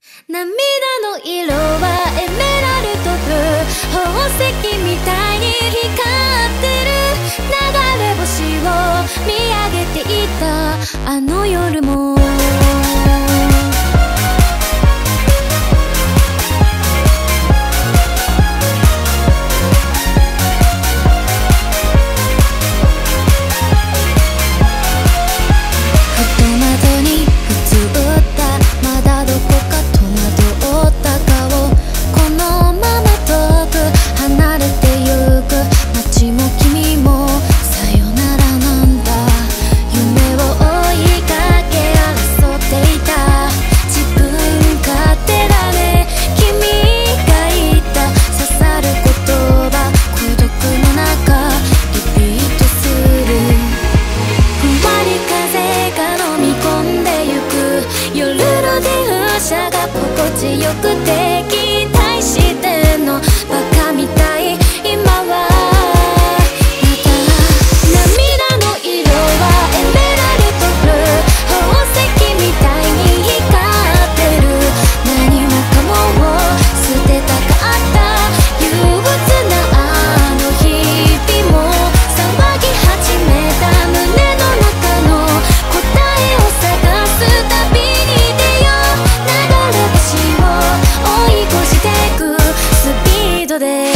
涙の色はエメラルドブルー、宝石みたいに光ってる。流れ星を見上げていたあの夜もよくて期待してんのバカみたい今はまた涙の色はエメラルドブルー、宝石みたいに光ってる。何もかもを捨てたかった憂鬱なあの日々も騒ぎ始めた胸の中の答えを探すたびに出よう。流れ星追い越してくスピードで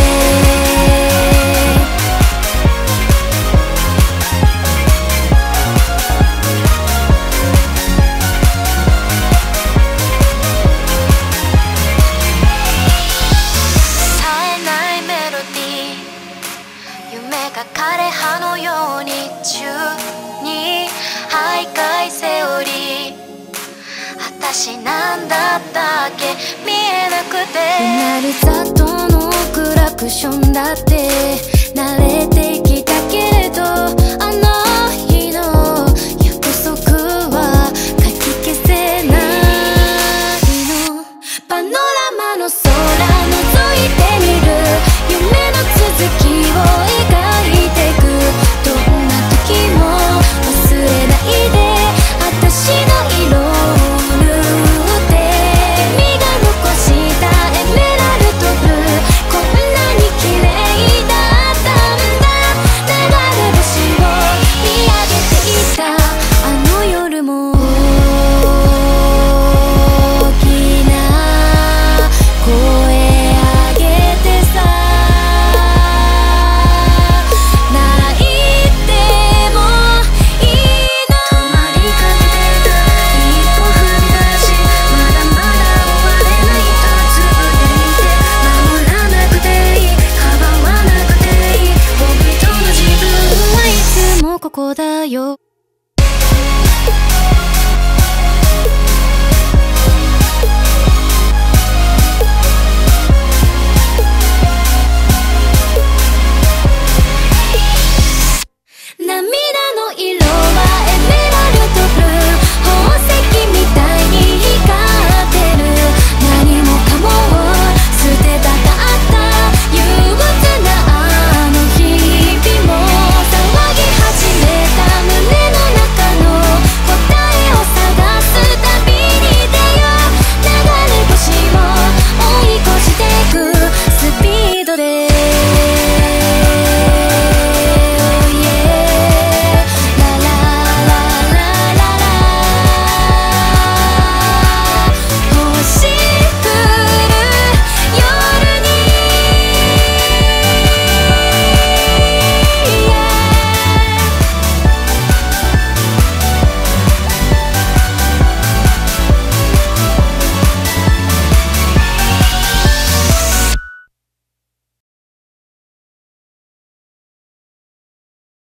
絶えないメロディー、夢が枯葉のように宙に徘徊セオリー。私なんだったっけ見えなくて、鳴る雑踏のクラクションだって慣れて